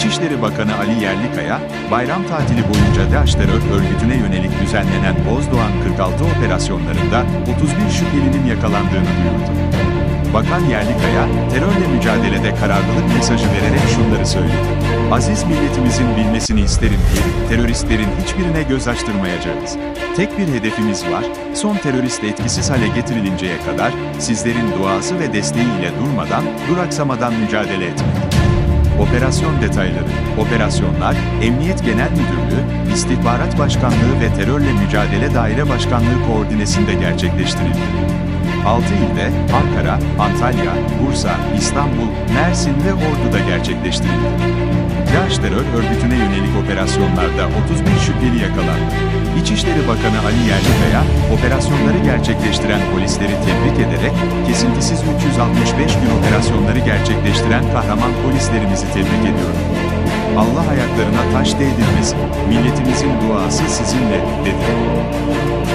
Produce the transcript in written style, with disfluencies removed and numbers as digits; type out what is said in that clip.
İçişleri Bakanı Ali Yerlikaya, bayram tatili boyunca DAEŞ terör örgütüne yönelik düzenlenen Bozdoğan 46 operasyonlarında 31 şüphelinin yakalandığını duyurdu. Bakan Yerlikaya, terörle mücadelede kararlılık mesajı vererek şunları söyledi. Aziz milletimizin bilmesini isterim ki, teröristlerin hiçbirine göz açtırmayacağız. Tek bir hedefimiz var, son terörist etkisiz hale getirilinceye kadar, sizlerin duası ve desteğiyle durmadan, duraksamadan mücadele etmek. Operasyon detayları. Operasyonlar, Emniyet Genel Müdürlüğü, İstihbarat Başkanlığı ve Terörle Mücadele Daire Başkanlığı koordinesinde gerçekleştirildi. 6 ilde, Ankara, Antalya, Bursa, İstanbul, Mersin ve Ordu'da gerçekleştirildi. DAEŞ terör örgütüne yönelik operasyonlarda 31 şüpheli yakalandı. İçişleri Bakanı Ali Yerlikaya, operasyonları gerçekleştiren polisleri tebrik ederek, kesintisiz 365 gün operasyonları gerçekleştiren kahraman polislerimizi tebrik ediyorum. Allah ayaklarına taş değdirmesin, milletimizin duası sizinle, dedi.